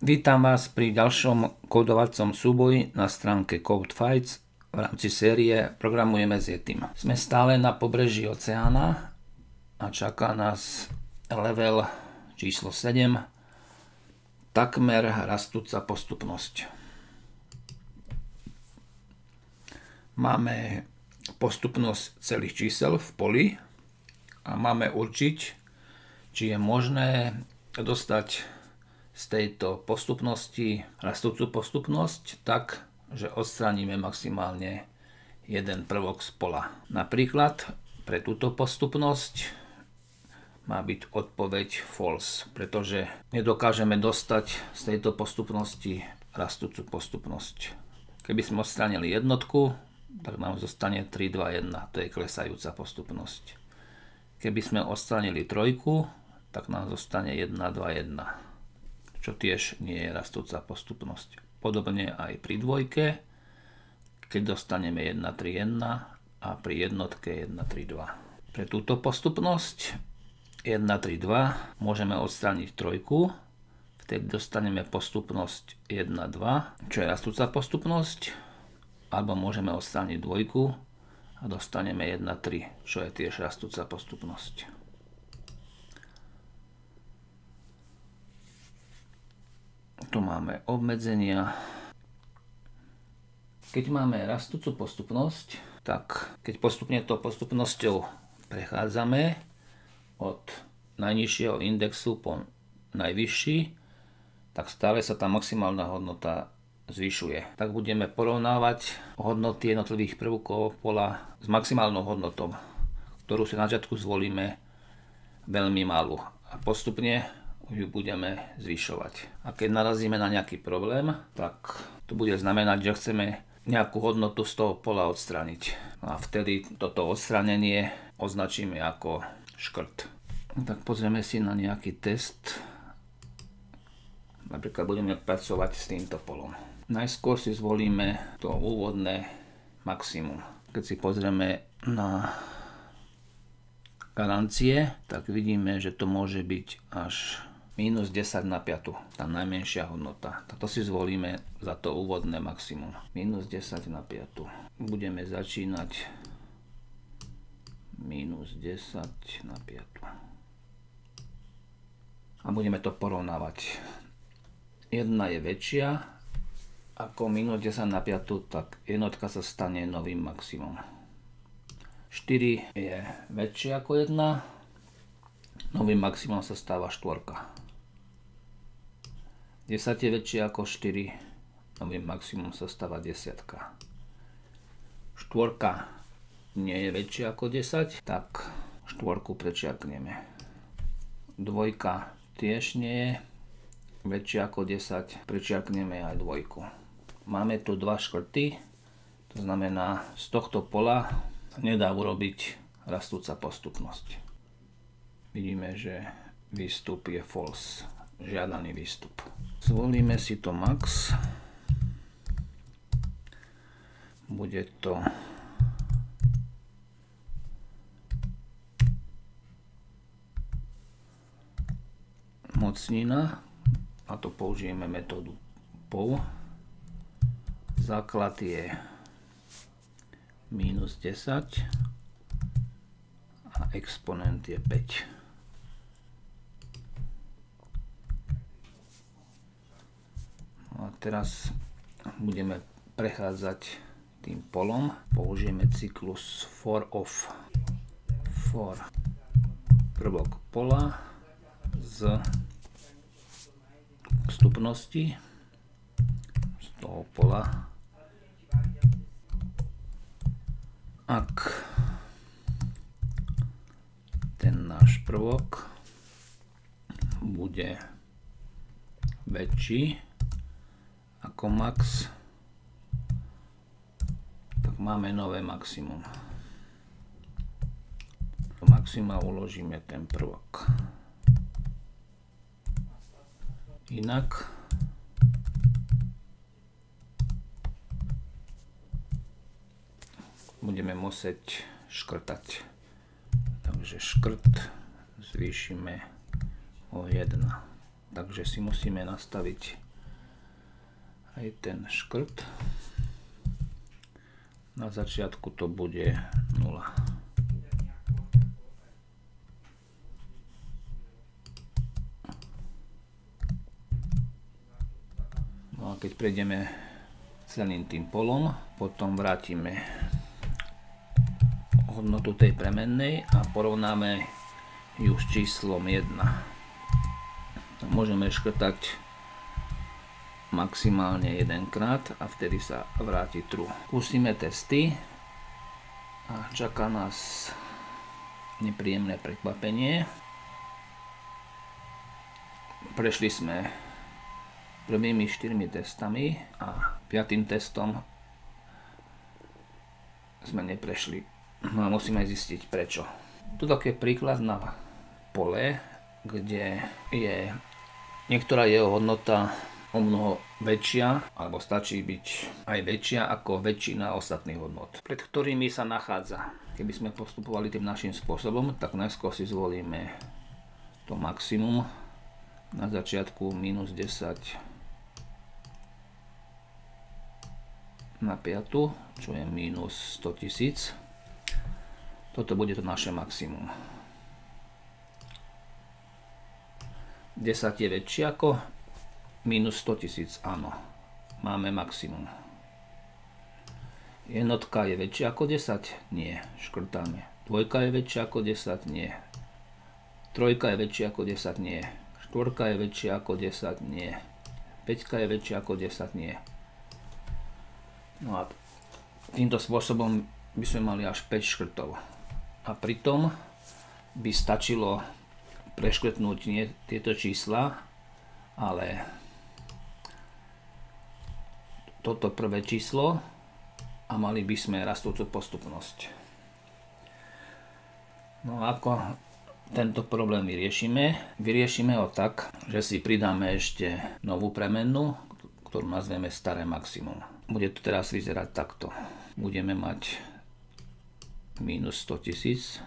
Vítam vás pri ďalšom kódovacom súboji na stránke CodeFights v rámci série Programujeme s Yetim. Sme stále na pobreží oceána a čaká nás level číslo 7, takmer rastúca postupnosť. Máme postupnosť celých čísel v poli a máme určiť, či je možné dostať z tejto postupnosti rastúcu postupnosť tak, že odstránime maximálne jeden prvok z pola. Napríklad pre túto postupnosť má byť odpoveď false, pretože nedokážeme dostať z tejto postupnosti rastúcu postupnosť. Keby sme odstránili jednotku, tak nám zostane 3, 2, 1, to je klesajúca postupnosť. Keby sme odstránili trojku, tak nám zostane 1, 2, 1. Čo tiež nie je rastúca postupnosť. Podobne aj pri dvojke, keď dostaneme 1, 3, 1 a pri jednotke 1, 3, 2. Pre túto postupnosť 1, 3, 2 môžeme odstrániť trojku, vtedy dostaneme postupnosť 1, 2, čo je rastúca postupnosť, alebo môžeme odstrániť dvojku a dostaneme 1, 3, čo je tiež rastúca postupnosť. Tu máme obmedzenia. Keď máme rastúcu postupnosť, tak keď postupne tou postupnosťou prechádzame od najnižšieho indexu po najvyšší, tak stále sa tá maximálna hodnota zvyšuje. Tak budeme porovnávať hodnoty jednotlivých prvkov pola s maximálnou hodnotou, ktorú si na začiatku zvolíme veľmi malú. A postupne ju budeme zvyšovať. A keď narazíme na nejaký problém, tak to bude znamenať, že chceme nejakú hodnotu z toho pola odstrániť. A vtedy toto odstránenie označíme ako škrt. Tak pozrieme si na nejaký test. Napríklad budeme pracovať s týmto polom. Najskôr si zvolíme to úvodné maximum. Keď si pozrieme na garancie, tak vidíme, že to môže byť až minus 10 na 5, tá najmenšia hodnota. Tak to si zvolíme za to úvodné maximum. Minus 10 na 5. Budeme začínať minus 10 na 5. A budeme to porovnávať. 1 je väčšia ako minus 10 na 5, tak jednotka sa stane novým maximum. 4 je väčšia ako 1, novým maximum sa stáva 4. 10 je väčšie ako 4, novým maximum sa stáva 10. 4 nie je väčšia ako 10, tak 4 prečiarkneme. 2 tiež nie je väčšia ako 10, prečiarkneme aj 2. Máme tu 2 škrty, to znamená, z tohto pola nedá urobiť rastúca postupnosť. Vidíme, že výstup je false, žiadaný výstup. Zvolíme si to max. Bude to mocnina, a to použijeme metódu POW. Základ je minus 10 a exponent je 5. A teraz budeme prechádzať tým polom. Použijeme cyklus for of. For prvok pola z postupnosti z toho pola. Ak ten náš prvok bude väčší ako max, tak máme nové maximum. Do maxima uložíme ten prvok. Inak budeme musieť škrtať. Takže škrt zvýšime o 1. Takže si musíme nastaviť aj ten škrt. Na začiatku to bude 0. No a keď prejdeme celým tým polom, potom vrátime hodnotu tej premennej a porovnáme ju s číslom 1. Môžeme škrtať maximálne jedenkrát a vtedy sa vráti true. Skúsime testy a čaká nás nepríjemné prekvapenie. Prešli sme prvými 4 testami a 5. testom sme neprešli. No a musíme zistiť prečo. Tu taký príklad na pole, kde je niektorá jeho hodnota o mnoho väčšia, alebo stačí byť aj väčšia ako väčšina ostatných hodnot, pred ktorými sa nachádza. Keby sme postupovali tým našim spôsobom, tak najskôr si zvolíme to maximum. Na začiatku minus 10 na 5, čo je minus 100 000. Toto bude to naše maximum. 10 je väčšie ako minus 100 000, áno. Máme maximum. Jednotka je väčšia ako 10? Nie. Škrtáme. Dvojka je väčšia ako 10? Nie. Trojka je väčšia ako 10? Nie. Štvorka je väčšia ako 10? Nie. Peťka je väčšia ako 10? Nie. No a týmto spôsobom by sme mali až 5 škrtov. A pritom by stačilo preškrtnúť nie tieto čísla, ale toto prvé číslo a mali by sme rastúcu postupnosť. No a ako tento problém vyriešime? Vyriešime ho tak, že si pridáme ešte novú premennú, ktorú nazveme staré maximum. Bude to teraz vyzerať takto. Budeme mať minus 100 000.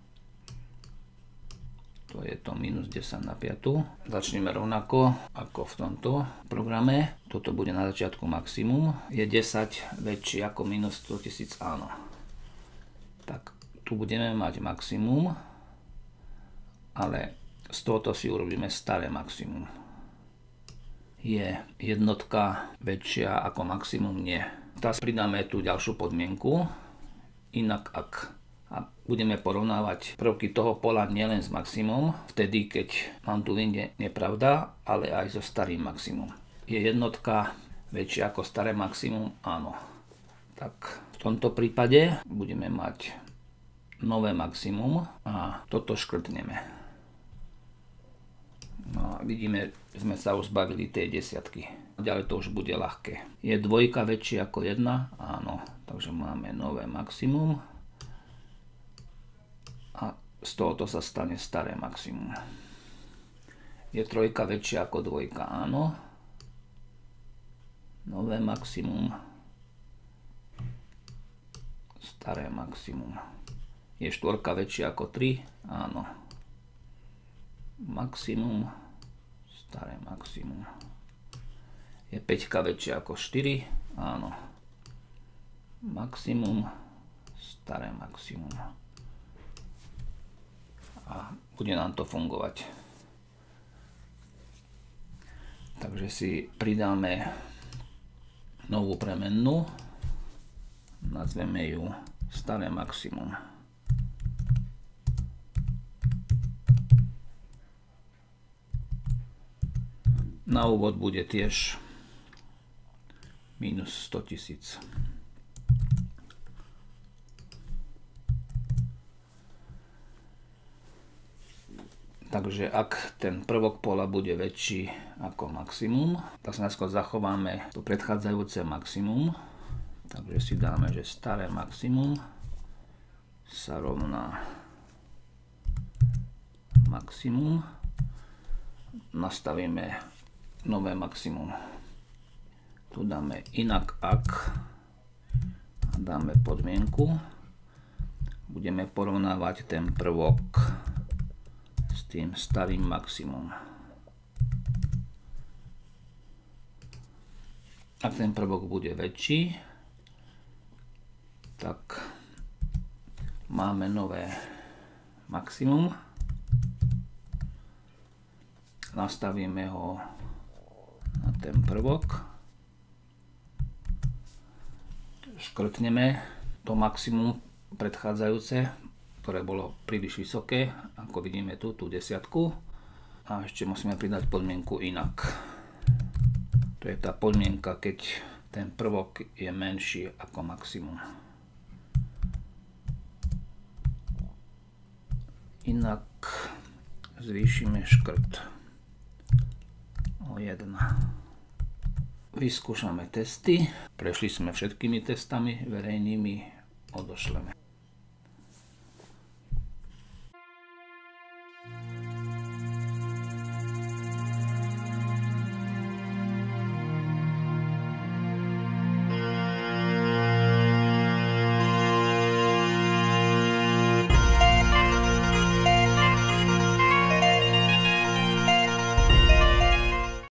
To je to minus 10 na 5. Začneme rovnako ako v tomto programe. Toto bude na začiatku maximum. Je 10 väčší ako minus 100 000? Áno. Tak tu budeme mať maximum, ale z tohoto si urobíme staré maximum. Je jednotka väčšia ako maximum? Nie. Teraz pridáme tú ďalšiu podmienku. Inak ak budeme porovnávať prvky toho pola nielen s maximum, vtedy keď mám tu inde nepravda, ale aj so starým maximum. Je jednotka väčšia ako staré maximum? Áno. Tak v tomto prípade budeme mať nové maximum a toto škrtneme. No a vidíme, že sme sa už zbavili tej desiatky. Ďalej to už bude ľahké. Je dvojka väčšia ako 1? Áno. Takže máme nové maximum. A z tohoto sa stane staré maximum. Je trojka väčšia ako dvojka? Áno. Nové maximum. Staré maximum. Je štvorka väčšia ako 3? Áno. Maximum. Staré maximum. Je 5 väčšia ako 4? Áno. Maximum. Staré maximum. A bude nám to fungovať. Takže si pridáme novú premennú. Nazveme ju staré maximum. Na úvod bude tiež minus 100 000. Takže ak ten prvok pola bude väčší ako maximum, tak sa najskôr zachováme to predchádzajúce maximum. Takže si dáme, že staré maximum sa rovná maximum. Nastavíme nové maximum. Tu dáme inak ak a dáme podmienku. Budeme porovnávať ten prvok s tým starým maximum. Ak ten prvok bude väčší, tak máme nové maximum. Nastavíme ho na ten prvok. Škrtneme to maximum predchádzajúce, ktoré bolo príliš vysoké, ako vidíme tu, tú desiatku. A ešte musíme pridať podmienku inak. To je tá podmienka, keď ten prvok je menší ako maximum. Inak zvýšime škrt o 1. Vyskúšame testy. Prešli sme všetkými testami verejnými, odošleme.